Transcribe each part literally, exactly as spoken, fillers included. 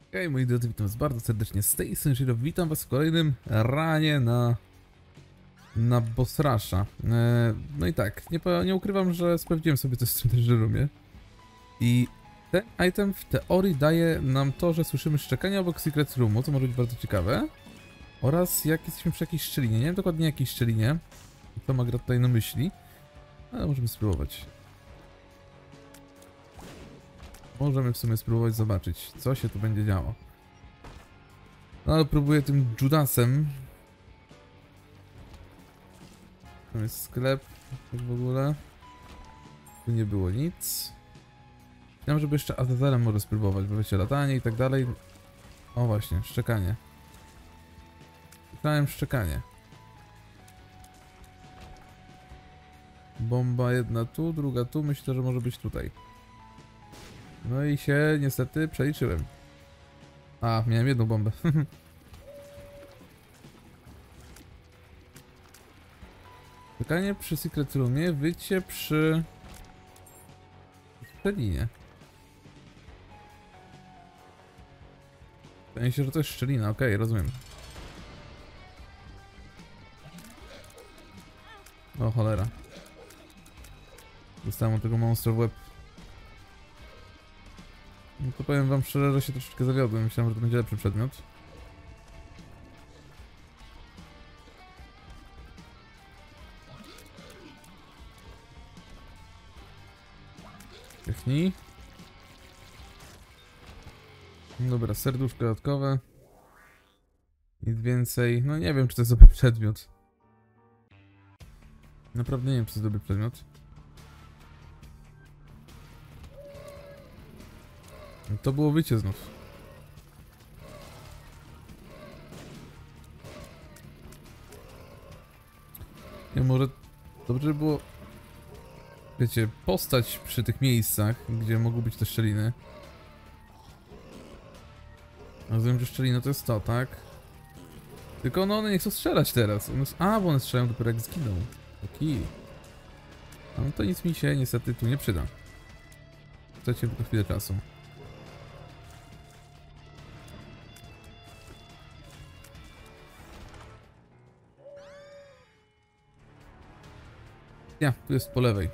Hej moi drodzy, witam was bardzo serdecznie z tej strony Shiro. Witam was w kolejnym ranie na na boss rusha. E, no i tak, nie, nie ukrywam, że sprawdziłem sobie coś w tym też roomie. I ten item w teorii daje nam to, że słyszymy szczekanie obok secret roomu, co może być bardzo ciekawe. Oraz jak jesteśmy przy jakiejś szczelinie, nie wiem dokładnie jakiej szczelinie, co ma gra tutaj na myśli, ale możemy spróbować. Możemy w sumie spróbować zobaczyć, co się tu będzie działo. No ale próbuję tym Judasem. Tam jest sklep, tak w ogóle. Tu nie było nic. Chciałem, żeby jeszcze Azazelem może spróbować, bo wiecie, latanie i tak dalej. O właśnie, szczekanie. Szukałem szczekanie. Bomba jedna tu, druga tu, myślę, że może być tutaj. No i się niestety przeliczyłem. A, miałem jedną bombę. Czekanie przy Secret Roomie, wycie przy... szczelinie. Wydaje mi się, że to jest szczelina, okej, okay, rozumiem. O cholera. Dostałem od tego monstra w łeb. No to powiem wam szczerze, że się troszeczkę zawiodłem. Myślałem, że to będzie lepszy przedmiot. Technii. Dobra, serduszko dodatkowe. Nic więcej. No nie wiem, czy to jest dobry przedmiot. Naprawdę nie wiem, czy to jest dobry przedmiot. To było wycie znów. Nie, może dobrze by było, wiecie, postać przy tych miejscach, gdzie mogą być te szczeliny. Rozumiem, że szczelina to jest to, tak? Tylko no one nie chcą strzelać teraz. One... A, bo one strzelają dopiero jak zginą. Taki. No to nic mi się niestety tu nie przyda. Chcecie tylko chwilę czasu. Ja, tu jest po lewej.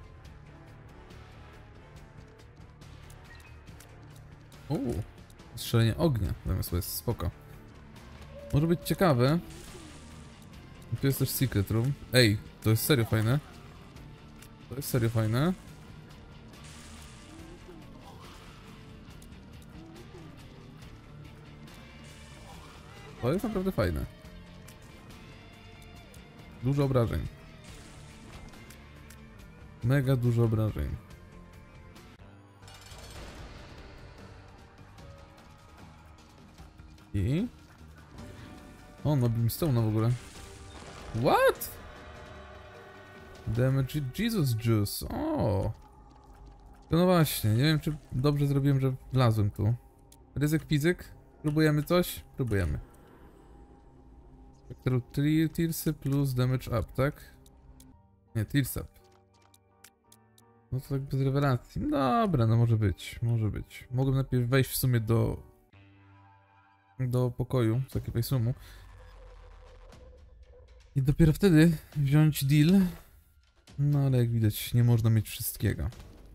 Uuu, strzelenie ognia. Zamiast jest spoko. Może być ciekawe. Tu jest też secret room. Ej, to jest serio fajne. To jest serio fajne. To jest naprawdę fajne. Dużo obrażeń. Mega dużo obrażeń. I... O, no Brimstone w ogóle. What? Damage Jesus Juice. O. No właśnie, nie wiem, czy dobrze zrobiłem, że wlazłem tu. Ryzyk fizyk. Próbujemy coś? Próbujemy. Tearsy plus damage up, tak? Nie, tears up. No to tak bez rewelacji. Dobra, no może być, może być. Mogłem najpierw wejść w sumie do... do pokoju z takiego sumu. I dopiero wtedy wziąć deal. No ale jak widać, nie można mieć wszystkiego.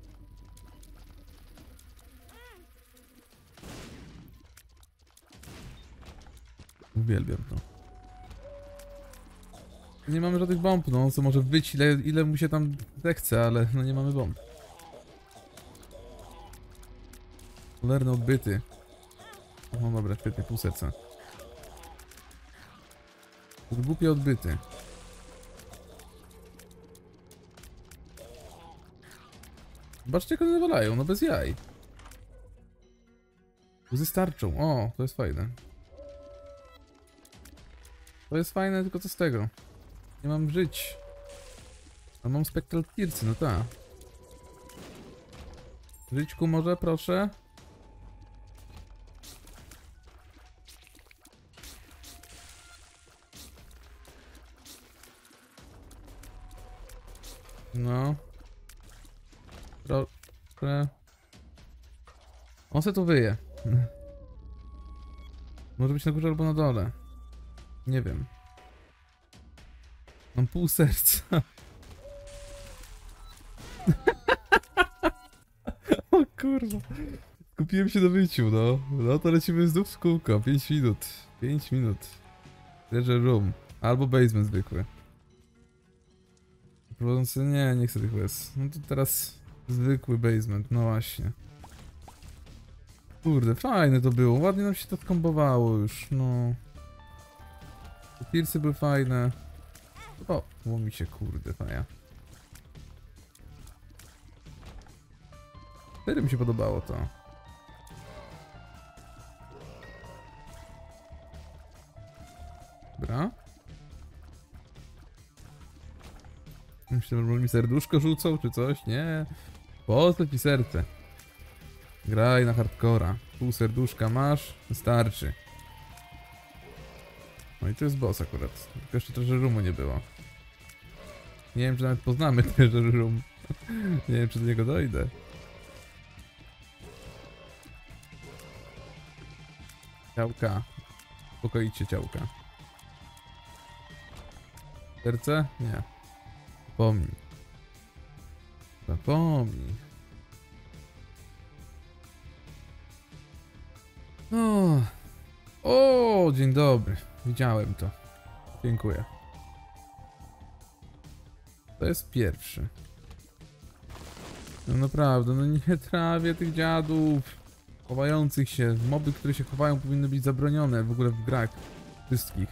Uwielbiam to. Nie mamy żadnych bomb, no co może być ile, ile mu się tam zechce, ale no nie mamy bomb. Cholerne odbyty. No dobra, świetnie, pół serca. Głupie odbyty. Zobaczcie, jak one nawalają, no bez jaj. Łzy starczą, o, to jest fajne. To jest fajne, tylko co z tego? Nie mam żyć. A mam Spectral Tearsy, no tak. Żyćku może, proszę? No. Proszę. On se tu wyje. Może być na górze albo na dole. Nie wiem. Mam pół serca. O kurwa. Kupiłem się do byciu, no. No to lecimy znów w kółko. pięć minut. pięć minut. Treasure room. Albo basement zwykły. Prowadzący, nie, nie chcę tych łez. No to teraz zwykły basement, no właśnie. Kurde, fajne to było. Ładnie nam się to skombowało już, no. Te tirsy były fajne. O, było mi się kurde, faja. Wtedy mi się podobało to. Dobra. Myślę, że mi serduszko rzucą, czy coś? Nie. Po co ci serce? Graj na hardcora. Pół serduszka masz, wystarczy. No i to jest boss akurat. Tylko jeszcze treasure roomu nie było. Nie wiem, czy nawet poznamy treasure room. Nie wiem, czy do niego dojdę. Ciałka. Uspokoicie ciałka. Serce? Nie. Zapomnij. Zapomnij. O, o, dzień dobry. Widziałem to. Dziękuję. To jest pierwszy. No naprawdę, no nie trawię tych dziadów chowających się. Moby, które się chowają, powinny być zabronione w ogóle w grach wszystkich.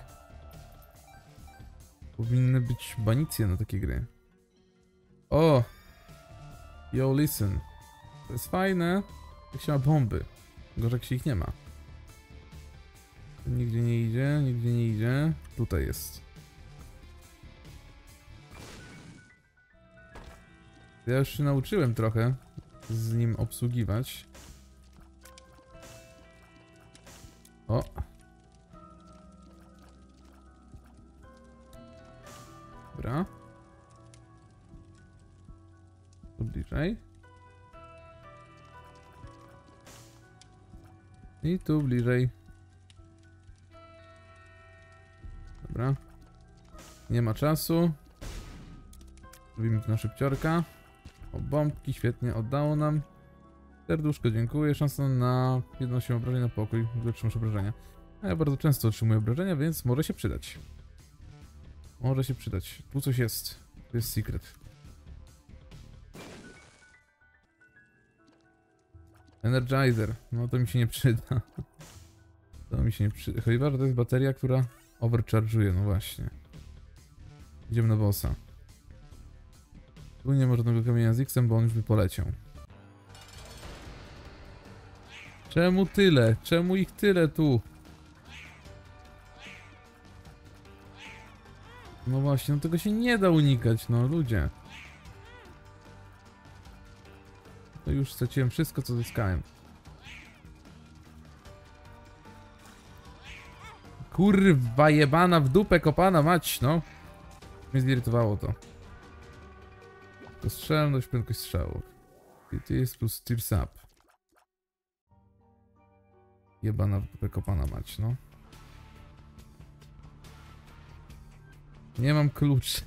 Powinny być banicje na takie gry. O! Yo, listen. To jest fajne, jak się ma bomby. Gorzej, jak się ich nie ma. Nigdzie nie idzie, nigdzie nie idzie. Tutaj jest. Ja już się nauczyłem trochę z nim obsługiwać. O! Dobra. Tu bliżej. I tu bliżej. Dobra. Nie ma czasu. Robimy to na szybciorka. O, bombki świetnie oddało nam. Serduszko, dziękuję. Szansa na jedno się obrażenie na pokój, gdy otrzymasz obrażenia. A ja bardzo często otrzymuję obrażenia, więc może się przydać. Może się przydać. Tu coś jest. To jest secret. Energizer. No to mi się nie przyda. To mi się nie przyda. Chyba, że to jest bateria, która overcharge'uje. No właśnie. Idziemy na bossa. Tu nie ma żadnego kamienia z X-em, bo on już by poleciał. Czemu tyle? Czemu ich tyle tu? No właśnie, no tego się nie da unikać, no ludzie. To już straciłem wszystko, co zyskałem. Kurwa jebana w dupę kopana mać, no. Mnie zirytowało to. To strzelność, prędkość strzału. To jest plus tears up. Jebana w dupę kopana mać, no. Nie mam klucza.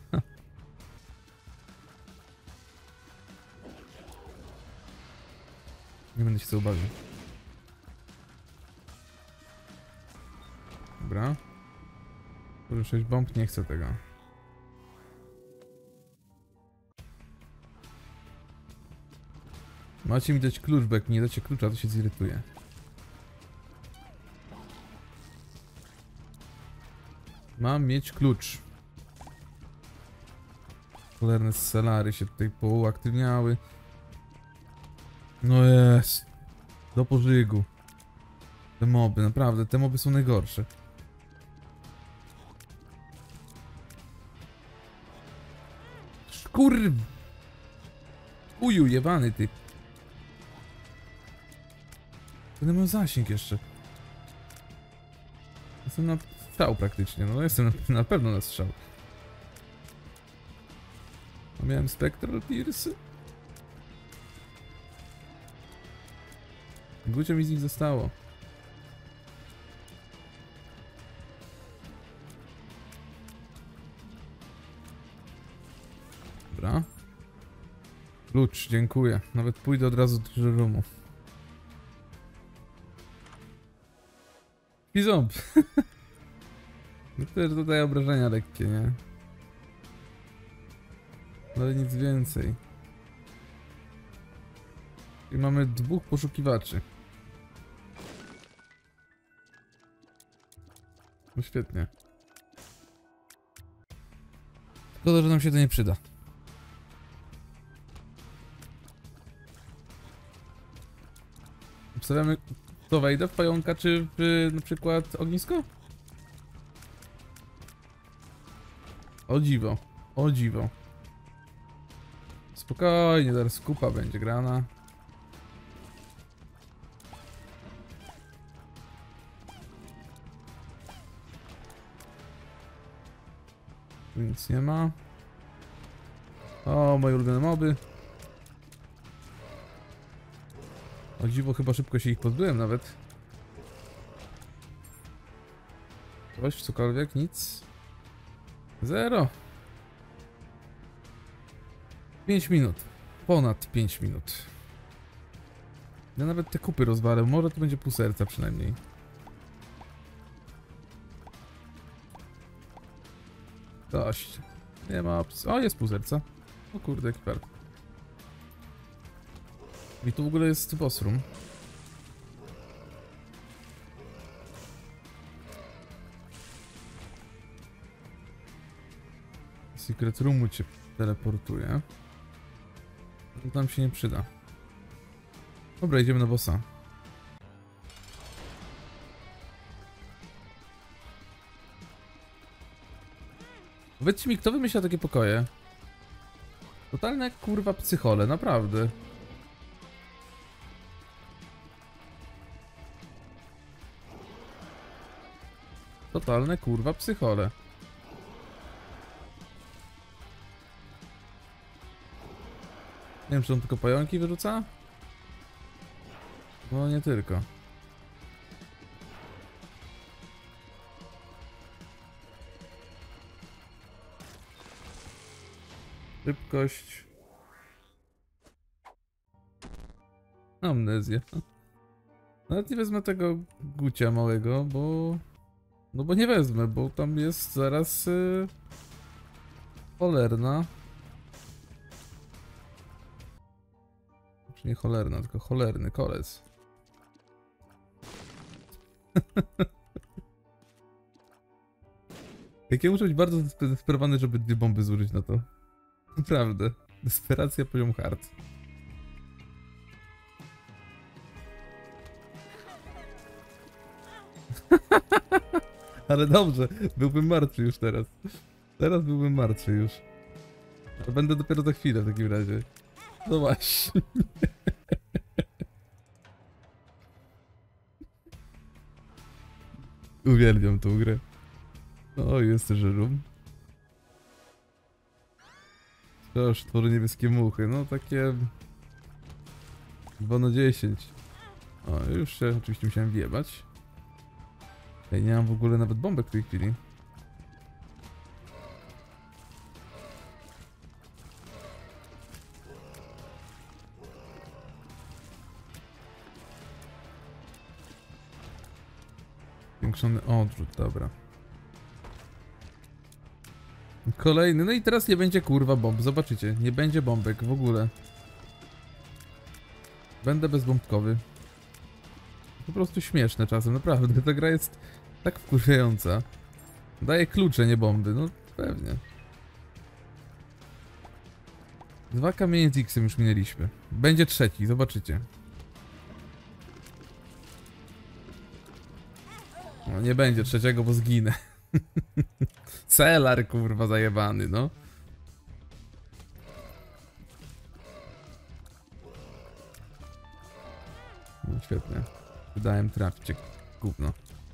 Nie będę się co obawiał. Dobra. Może sześć bomb, nie chcę tego. Macie mi dać klucz, bo jak nie dacie klucza, to się zirytuje. Mam mieć klucz. Cholerne scelary się tutaj pouaktywniały. No jest. Do pożygu. Te moby, naprawdę, te moby są najgorsze. Kurw! Uju, jebany ty. Będę miał zasięg jeszcze. Jestem na strzał praktycznie, no jestem na, na pewno na strzał. A miałem Spectral Tearsy. Gucio mi z nich zostało. Klucz, dziękuję. Nawet pójdę od razu do roomu. I ząb. No też dodaje obrażenia lekkie, nie? Ale nic więcej. I mamy dwóch poszukiwaczy. No świetnie. Szkoda, że nam się to nie przyda. Obstawiamy, to wejdę w pająka, czy w, na przykład ognisko? O dziwo, o dziwo. Spokojnie, zaraz kupa będzie grana. Tu nic nie ma. O, moje ulubione moby. O dziwo, chyba szybko się ich pozbyłem nawet. Coś, cokolwiek, nic. Zero. pięć minut. Ponad pięć minut. Ja nawet te kupy rozwalę. Może to będzie pół serca przynajmniej. Dość. Nie ma opcji. O, jest pół serca. O kurde, jaki park. I tu w ogóle jest boss room. Secret roomu cię teleportuje. To nam się nie przyda. Dobra, idziemy na bossa. Powiedzcie mi, kto wymyśla takie pokoje? Totalne jak kurwa psychole, naprawdę. Totalne kurwa psychole. Nie wiem, czy on tylko pająki wyrzuca? No nie tylko. Szybkość. Amnezja. Nawet nie wezmę tego gucia małego, bo... No bo nie wezmę, bo tam jest zaraz... Yy... cholerna. Znaczy nie cholerna, tylko cholerny kolec. Jak ja muszę być bardzo zdesperowany, żeby dwie bomby zużyć na to. Naprawdę. Desperacja poziom hard. Ale dobrze, byłbym martwy już teraz. Teraz byłbym martwy już. Ale będę dopiero za chwilę w takim razie. No właśnie. Uwielbiam tą grę. O, jest też room. Aż tworzy niebieskie muchy, no takie... dwa na dziesięć. O, już się oczywiście musiałem wjebać. Ja nie mam w ogóle nawet bombek w tej chwili. Zwiększony odrzut, dobra. Kolejny, no i teraz nie będzie kurwa bomb, zobaczycie, nie będzie bombek w ogóle. Będę bezbombkowy. Po prostu śmieszne czasem, naprawdę, ta gra jest tak wkurzająca. Daje klucze, nie bomby, no pewnie. Dwa kamienie z X-em już minęliśmy. Będzie trzeci, zobaczycie. No nie będzie trzeciego, bo zginę. Celar, kurwa, zajebany, no. No świetnie. Wydałem trafić, gówno.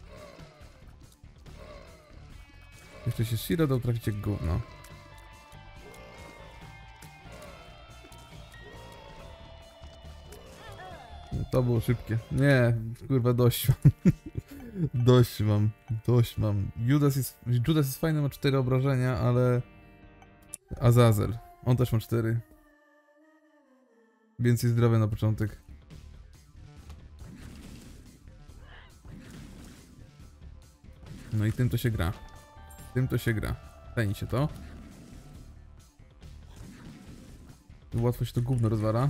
Jeszcze się Shiro dał trafić jak gówno. No, to było szybkie. Nie, kurwa, dość mam. Dość mam, dość mam. Judas jest, Judas jest fajny, ma cztery obrażenia, ale... Azazel, on też ma cztery. Więcej zdrowia na początek. No i tym to się gra. Tym to się gra. Fajnie się to. Łatwo się to gówno rozwala.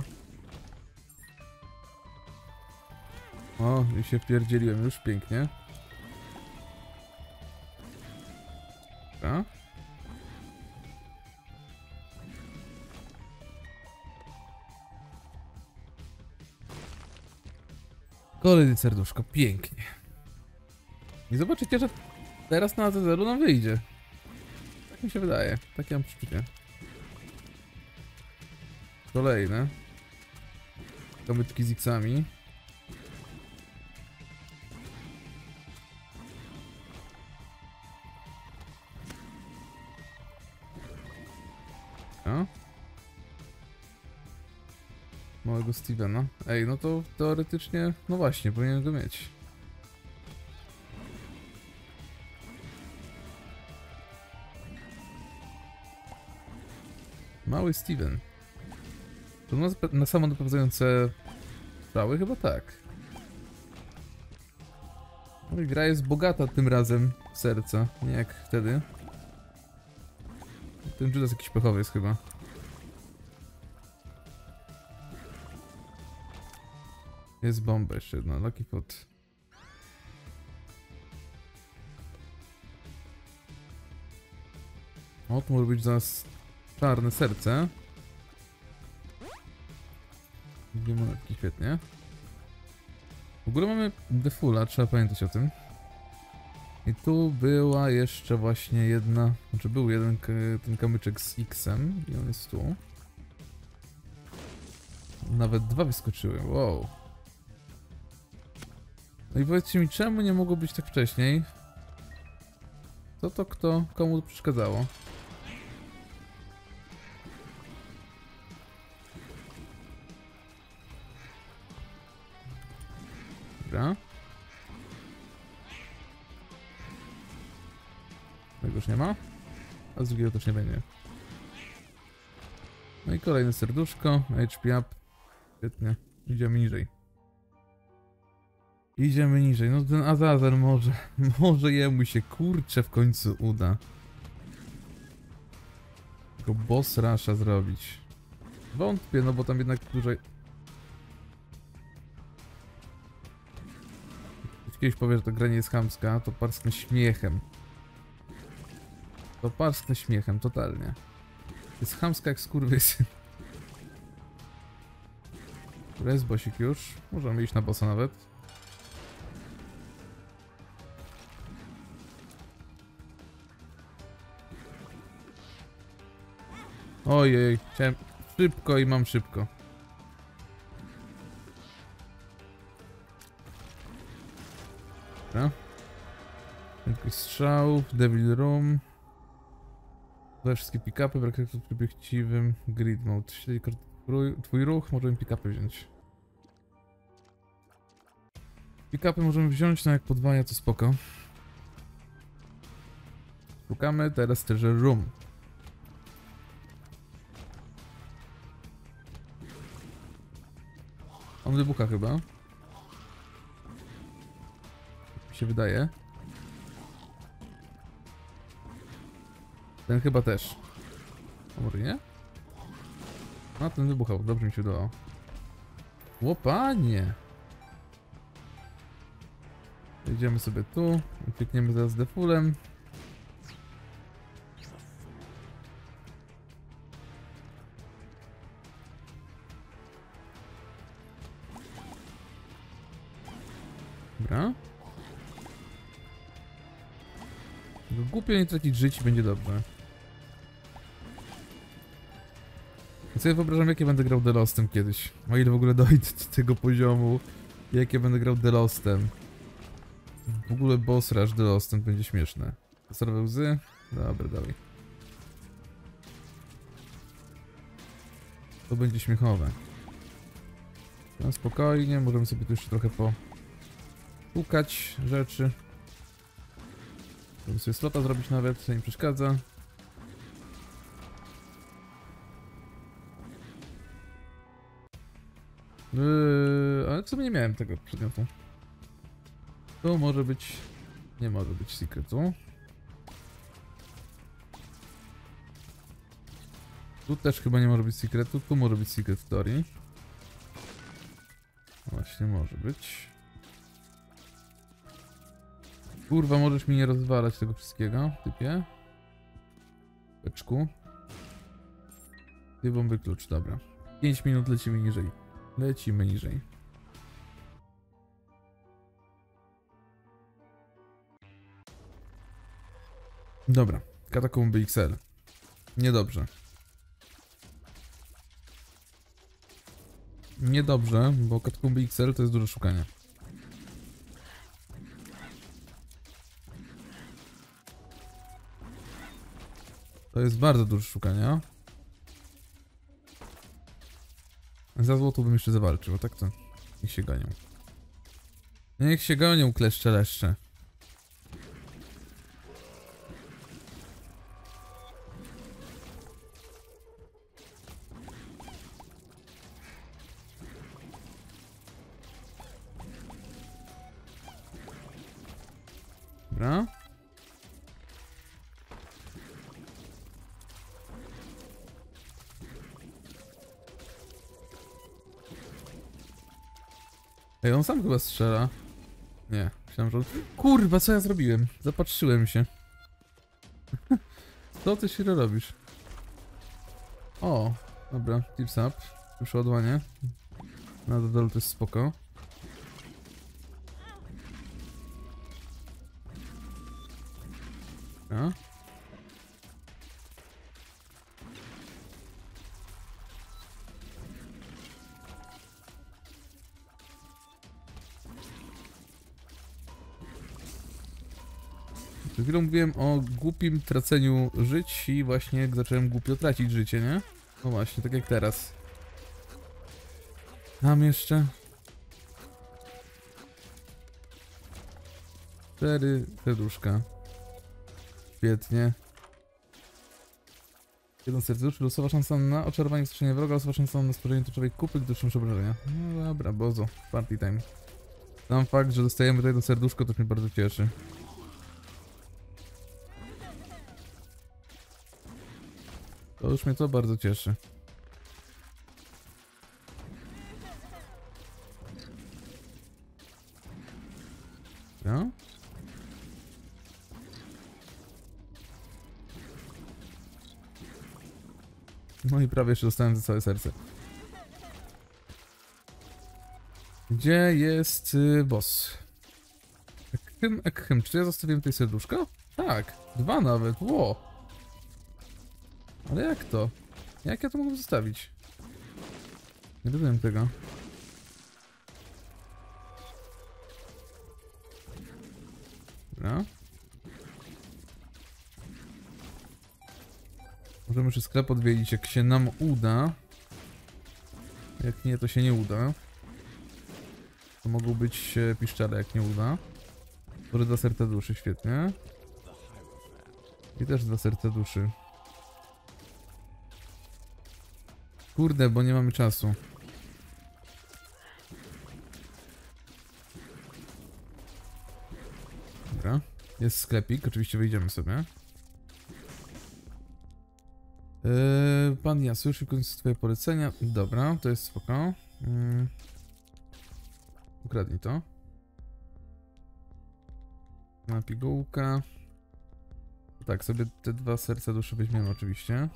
O, i się wpierdzieliłem już, pięknie. Dobra. Kolejne serduszko, pięknie. I zobaczycie, że teraz na Azazeru nam wyjdzie. Tak mi się wydaje, takie mam przeczucie. Kolejne. Kamyczki z X-ami. A? Małego Stevena. Ej, no to teoretycznie, no właśnie, powinien go mieć. Mały Steven. To na, na samonaprowadzające strzały? Chyba tak. No i gra jest bogata tym razem w serca, nie jak wtedy. Ten Judas jakiś pechowy jest chyba. Jest bomba jeszcze jedna, Lucky Pot. O, to może być za nas czarne serce. Dwie monetki, świetnie. W ogóle mamy defula, trzeba pamiętać o tym. I tu była jeszcze właśnie jedna, znaczy był jeden ten kamyczek z X-em i on jest tu. Nawet dwa wyskoczyły, wow. No i powiedzcie mi, czemu nie mogło być tak wcześniej? Co to kto, komu to przeszkadzało? Dobra. Tego już nie ma. A z drugiego też nie będzie. No i kolejne serduszko. H P up. Świetnie. Idziemy niżej. Idziemy niżej. No ten Azazel może... Może jemu się kurczę w końcu uda. Tylko boss rusha zrobić. Wątpię, no bo tam jednak dłużej... Jeśli kiedyś powie, że to gra nie jest chamska, to parsknę śmiechem. To parsknę śmiechem, totalnie. Jest chamska jak skurwysyn. Dobra, jest bossik już. Możemy iść na bossa nawet. Ojej, chciałem szybko i mam szybko. Dobra. Jakiś strzał, Devil Room. Tutaj wszystkie pick-upy, brak w trybie chciwym. Grid mode. Śledzi twój ruch, możemy pick-upy wziąć. Pick-upy możemy wziąć, no jak podwaja to spoko. Szukamy teraz Treasure Room. On wybucha chyba. Mi się wydaje. Ten chyba też. A może nie? A ten wybuchał, dobrze mi się udało. Łopanie! Idziemy sobie tu, uciekniemy zaraz defulem. Dobra. Głupio nie tracić żyć i będzie dobrze. Ja sobie wyobrażam, jak ja będę grał The Lostem kiedyś. O ile w ogóle dojdę do tego poziomu. Jak ja będę grał The Lostem. W ogóle boss rush The Lostem będzie śmieszne. Serwe łzy? Dobra, dalej. To będzie śmiechowe. No spokojnie, możemy sobie tu jeszcze trochę po... Pukać rzeczy. Możemy sobie slota zrobić nawet, co nie przeszkadza. Yy, ale w sumie nie miałem tego przedmiotu. To może być... Nie może być secretu. Tu też chyba nie może być secretu, tu może być secret w teorii. Właśnie może być. Kurwa, możesz mi nie rozwalać tego wszystkiego, typie. Beczku. Ty bomby klucz, dobra. pięć minut lecimy niżej. Lecimy niżej. Dobra, katakomby X L. Niedobrze. Niedobrze, bo katakomby X L to jest dużo szukania. To jest bardzo dużo szukania. Za złoto bym jeszcze zawalczył, tak to niech się gonią. Niech się gonią, kleszcze leszcze. Dobra. Ej, on sam chyba strzela. Nie, myślałem, że on... Kurwa, co ja zrobiłem? Zapatrzyłem się. Co ty się robisz? O, dobra, tips up. Przeładowanie. Na dole to jest spoko. A? Przed chwilą mówiłem o głupim traceniu żyć i właśnie zacząłem głupio tracić życie, nie? No właśnie, tak jak teraz. Mam jeszcze... Cztery serduszka. Świetnie. Jedno serduszko, losowa szansa na oczarowanie wskrzeszenia wroga, losowa szansa na stworzenie toczowej kupy, gdy otrzymasz obrażenia. No dobra, bozo. Party time. Sam fakt, że dostajemy to jedno serduszko, to mnie bardzo cieszy. To już mnie to bardzo cieszy. No? No i prawie jeszcze dostałem za całe serce. Gdzie jest y, boss? Ekhem, ekhem. Czy ja zostawiłem tutaj serduszko? Tak, dwa nawet, ło! Ale jak to? Jak ja to mogę zostawić? Nie rozumiem tego. Dobra. Możemy jeszcze sklep odwiedzić, jak się nam uda. Jak nie, to się nie uda. To mogą być piszczele, jak nie uda. Może dwa serca duszy, świetnie. I też dwa serca duszy. Kurde, bo nie mamy czasu. Dobra. Jest sklepik, oczywiście wyjdziemy sobie. Yy, pan Jasu, szybko twoje polecenia. Dobra, to jest spoko. Yy. Ukradnij to. Na pigułka. Tak, sobie te dwa serca duszy weźmiemy oczywiście.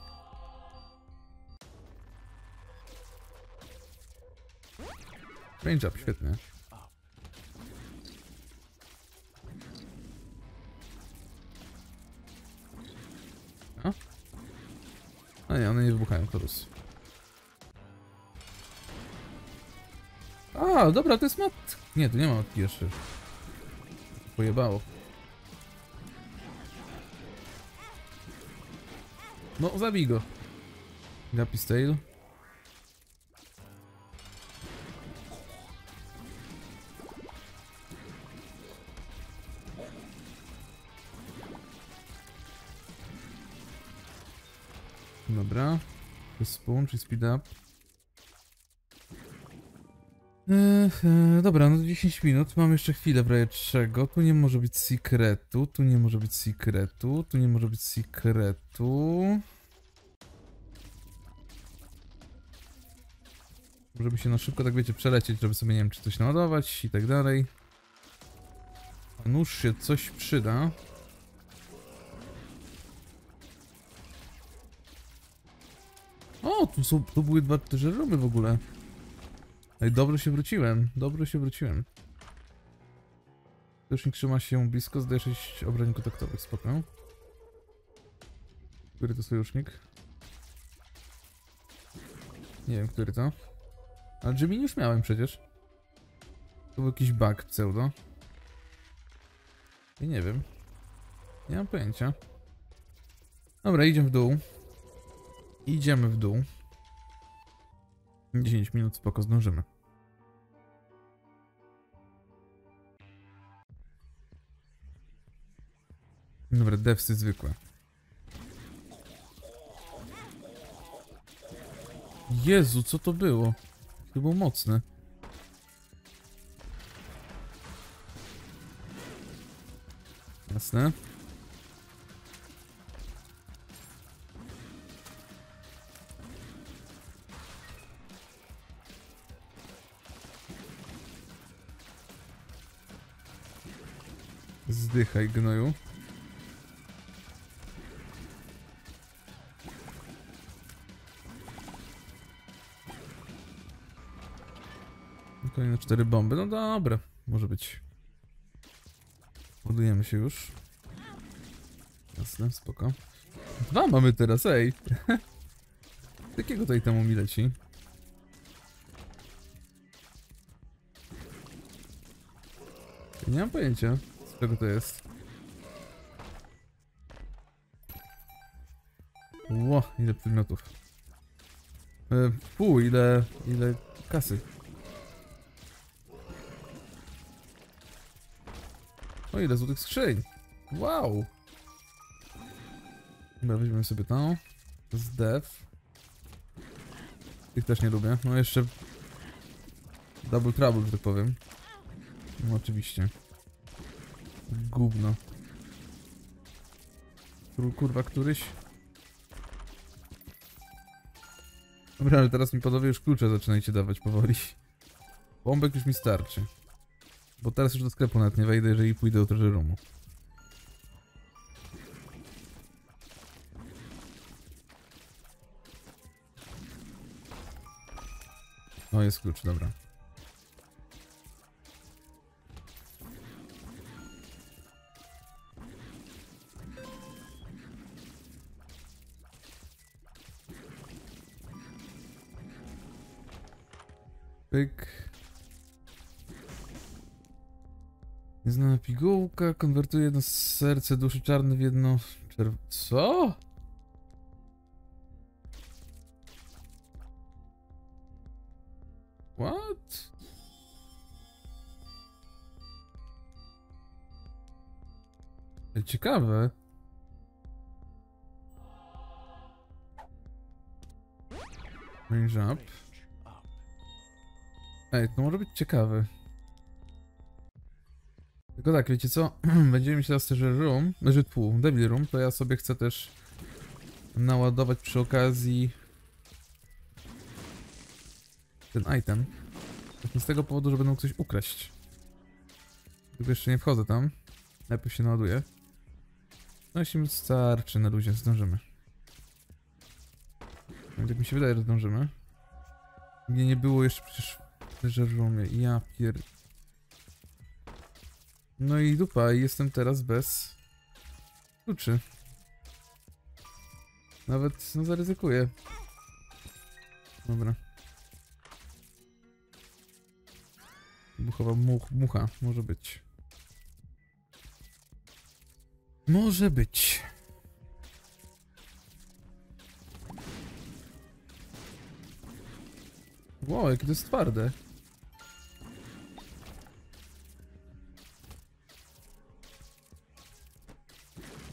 Range up, świetnie. A? A nie, one nie wybuchają, Torus. A, dobra, to jest mat... Nie, tu nie ma matki jeszcze. Pojebało. No, zabij go. Guppy's Tail. Dobra. To jest spawn, czyli speed up. Ech, e, dobra, no dziesięć minut, mam jeszcze chwilę w razie czego. Tu nie może być secretu, tu nie może być secretu, tu nie może być secretu. Żeby się na szybko, tak wiecie, przelecieć, żeby sobie, nie wiem, czy coś naładować i tak dalej. A nóż się coś przyda. O, tu, są, tu były dwa żerumy w ogóle. Ej, dobrze się wróciłem, dobrze się wróciłem. Sojusznik trzyma się blisko, zdaje sześć obrażeń kontaktowych, spoko. Który to sojusznik? Nie wiem, który to. Ale Gemini już miałem przecież. To był jakiś bug pseudo. I nie wiem. Nie mam pojęcia. Dobra, idziemy w dół. Idziemy w dół. dziesięć minut, spoko, zdążymy. Dobra, devsy zwykłe. Jezu, co to było? To było mocne. Jasne. Zdychaj, gnoju. Kolejne cztery bomby. No dobra, może być. Ładujemy się już. Jasne, spoko. Dwa mamy teraz, ej! Jakiego tutaj temu mi leci? Nie mam pojęcia, z czego to jest. Ło, ile przedmiotów. E, Fu, ile, ile kasy. O, ile złotych skrzyń. Wow. Dobra, weźmiemy sobie tą. Z dev. Ich też nie lubię. No jeszcze... Double trouble, że tak powiem. No oczywiście. Gówno. Kurwa, któryś. Dobra, ale teraz mi panowie już klucze zaczynajcie dawać powoli. Bombek już mi starczy. Bo teraz już do sklepu nawet nie wejdę, jeżeli pójdę do treasure roomu. O, jest klucz, dobra. Pyk. Nieznana pigułka konwertuje jedno serce duszy czarne w jedno czerw... Co? What? Ej, ciekawe. Range up. Ej, to może być ciekawe. Tylko tak, wiecie co? Będziemy mieć teraz też room, znaczy tu, devil room, to ja sobie chcę też naładować przy okazji ten item. Właśnie z tego powodu, że będę mógł coś ukraść. Tylko jeszcze nie wchodzę tam. Najpierw się naładuję. No jeśli mi starczy na luzie, zdążymy. Jak mi się wydaje, że zdążymy. Mnie nie było jeszcze przecież w treasure roomie. Ja pier... No i dupa, jestem teraz bez kluczy. Nawet, no zaryzykuję. Dobra. Buchowa much, mucha, może być. Może być. Wow, jakie to jest twarde.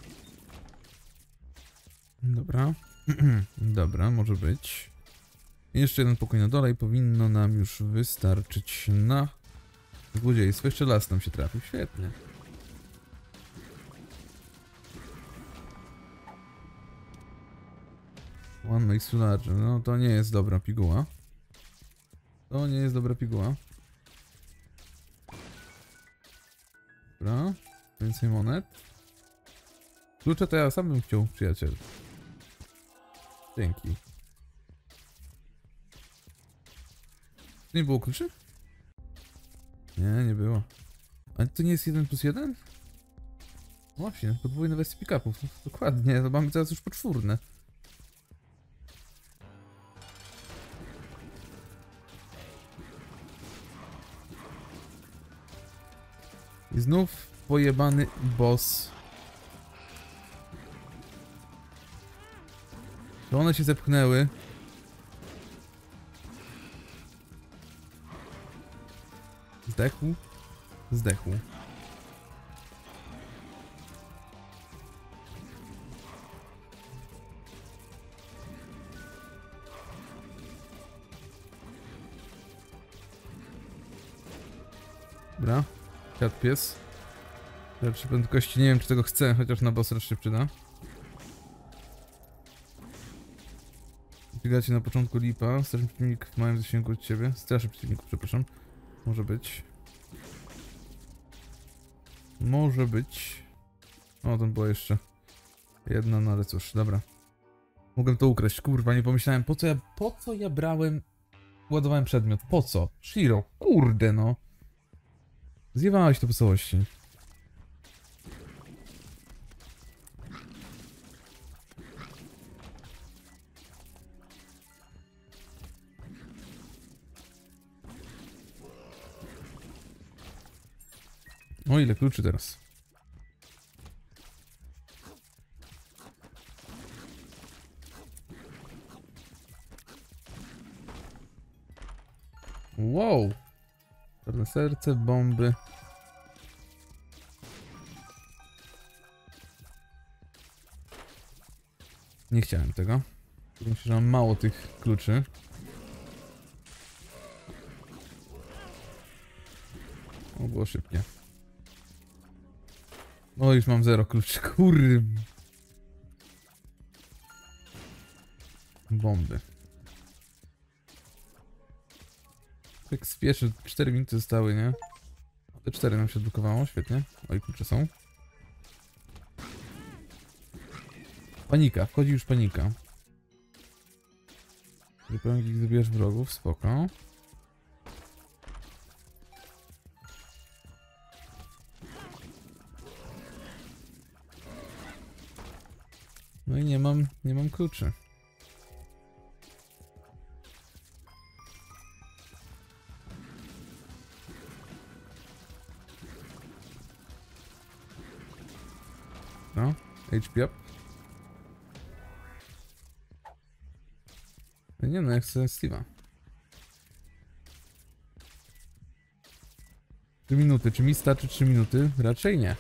Dobra. Dobra, może być. Jeszcze jeden pokój na dole i powinno nam już wystarczyć na złodziejstwo. Jeszcze las nam się trafił. Świetnie. One makes you larger. No to nie jest dobra piguła. To nie jest dobra piguła. Dobra. Więcej monet. Klucze to ja sam bym chciał, przyjaciel. Dzięki. Nie było kluczy? Nie, nie było. Ale to nie jest jeden plus jeden? Właśnie, podwójne wersje pick-upów. Dokładnie, to mamy teraz już poczwórne. I znów pojebany boss. To one się zepchnęły. Zdechł? Zdechł. Dobra. Kwiat pies. Lepsze prędkości. Nie wiem, czy tego chcę, chociaż na boss rush się przyda. Biegacie na początku lipa. Straszny przeciwnik w małym zasięgu od ciebie. Straszny przeciwników, przepraszam. Może być. Może być. O, tam była jeszcze jedna, no ale cóż, dobra. Mogłem to ukraść, kurwa, nie pomyślałem, po co ja, po co ja brałem, ładowałem przedmiot, po co? Shiro, kurde no. Zjewałeś to po całości. O, ile kluczy teraz. Wow. Czarne serce, bomby. Nie chciałem tego. Myślę, że mam mało tych kluczy. O, było szybkie. O, już mam zero kluczy, kurwa. Bomby. Tak spieszy, cztery minuty zostały, nie? Te cztery nam się odblokowało, świetnie. Oj, klucze są. Panika, wchodzi już panika. Wypełnij, zabijasz wrogów, spoko. No i nie mam, nie mam kluczy. No, H P up. Nie no, ja chcę Steve'a. trzy minuty, czy mi starczy trzy minuty? Raczej nie.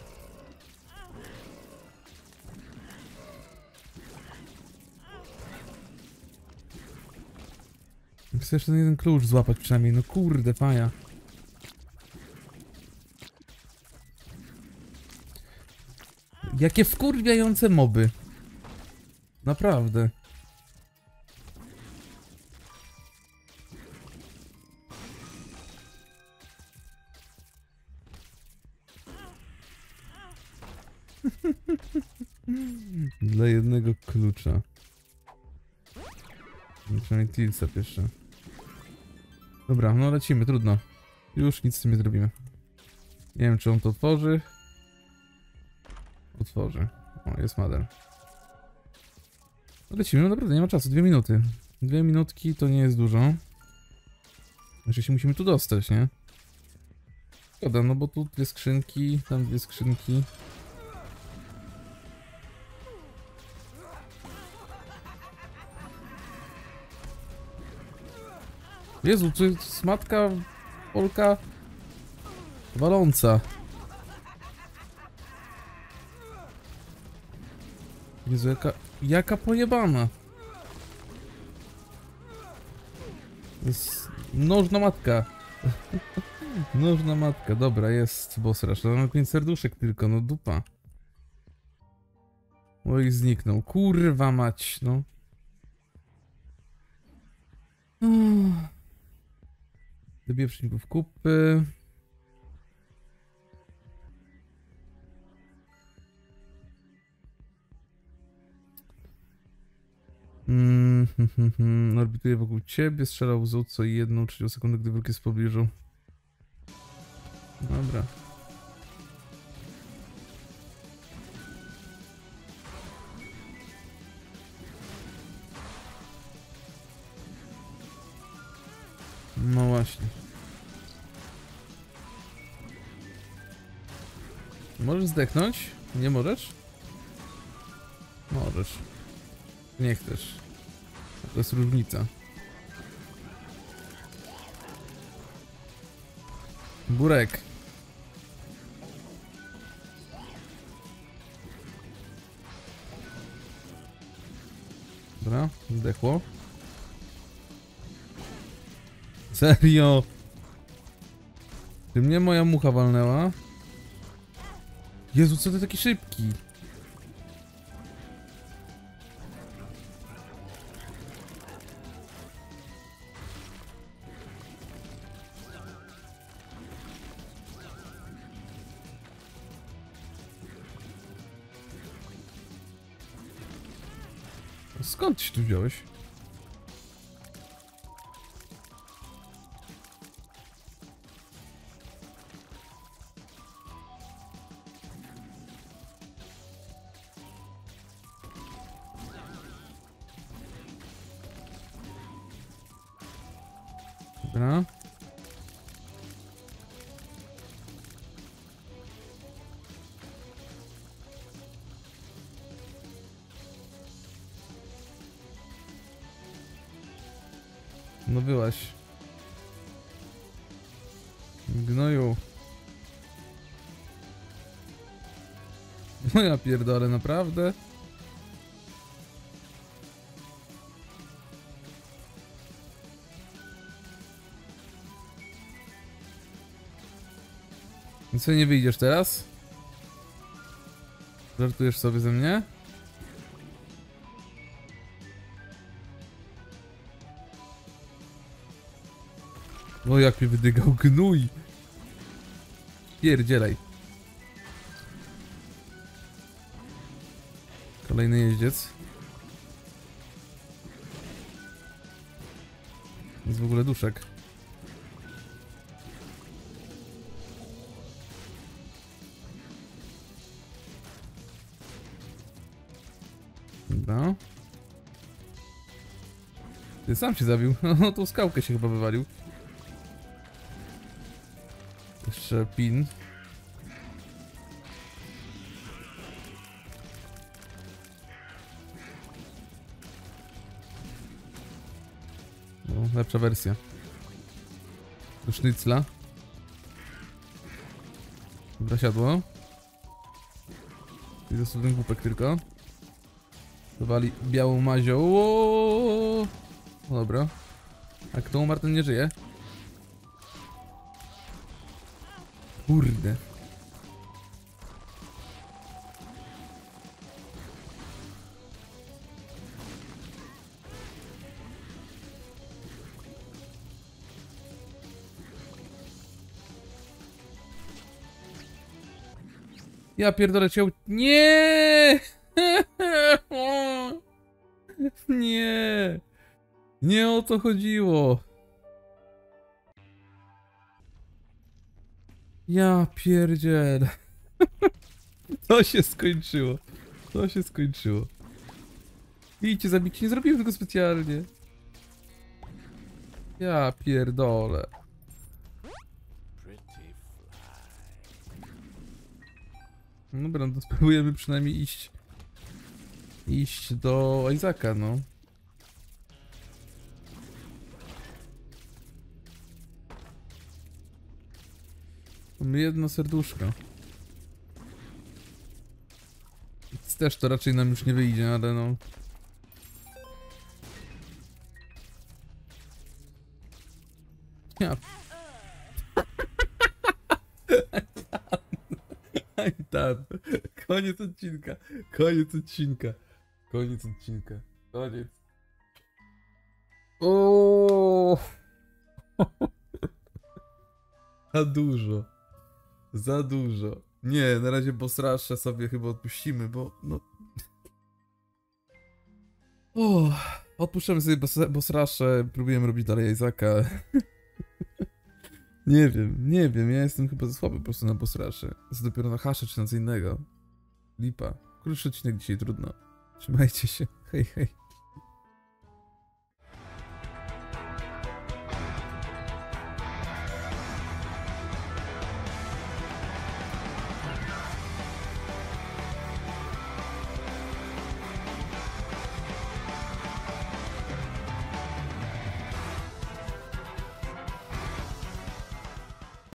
Chcę jeszcze ten jeden klucz złapać przynajmniej, no kurde, faja. Jakie wkurwiające moby. Naprawdę. Dla jednego klucza. Przynajmniej Tilsap jeszcze. Dobra, no lecimy, trudno. Już nic z tym nie zrobimy. Nie wiem, czy on to otworzy. Otworzy. O, jest Mother. No lecimy, no naprawdę, nie ma czasu. Dwie minuty. Dwie minutki to nie jest dużo. Znaczy się musimy tu dostać, nie? Szkoda, no bo tu dwie skrzynki, tam dwie skrzynki. Jezu, to jest matka Polka waląca. Jezu, jaka, jaka pojebana. To jest nożna matka. Nożna matka, dobra, jest boss rush. Mam pięć serduszek tylko, no dupa. Oj, zniknął. Kurwa mać, no. Dobiję przeciwników kupy. Mm, hm, hm, hm. Orbituje wokół ciebie, strzelał łzą co jedną trzecią sekundę, gdy wróg jest w pobliżu. Dobra. No właśnie. Możesz zdechnąć? Nie możesz? Możesz. Nie chcesz. To jest różnica. Burek. Dobra, zdechło. Serio? Ty mnie moja mucha walnęła? Jezu, co ty taki szybki? Skąd się tu wziąłeś? Dobra. No byłaś. Gnoju. No ja pierdolę, naprawdę? I co, nie wyjdziesz teraz? Żartujesz sobie ze mnie? O, jak mi wydygał gnój! Pierdzielaj. Kolejny jeździec. Jest w ogóle duszek. Dobra. Ty sam się zabił. No tą skałkę się chyba wywalił. Jeszcze pin. No, lepsza wersja. Do sznycla. Dobra, siadło. I został ten głupek tylko. Dowali białą mazią. Ooo! No dobra. A kto umarł, ten nie żyje? Kurde. Ja pierdolę cię. Nie! Nie! Nie o to chodziło. Ja pierdzielę. To się skończyło. To się skończyło. Idźcie zabić, nie zrobiłem tego specjalnie. Ja pierdolę. No dobra, no to spróbujemy przynajmniej iść iść do Isaaca, no. Mamy jedno serduszko. Więc też to raczej nam już nie wyjdzie, ale no. Ja... I'm done. Koniec odcinka. Koniec odcinka. Koniec odcinka. Koniec. O. Za dużo. Za dużo. Nie, na razie boss rusha sobie chyba odpuścimy, bo no... O, odpuszczamy sobie boss, boss rushę, próbujemy robić dalej Isaaca. Nie wiem, nie wiem, ja jestem chyba za słaby po prostu na boss rushę. Jest dopiero na hasze czy na co innego. Lipa. Krótszy odcinek dzisiaj, trudno. Trzymajcie się. Hej, hej.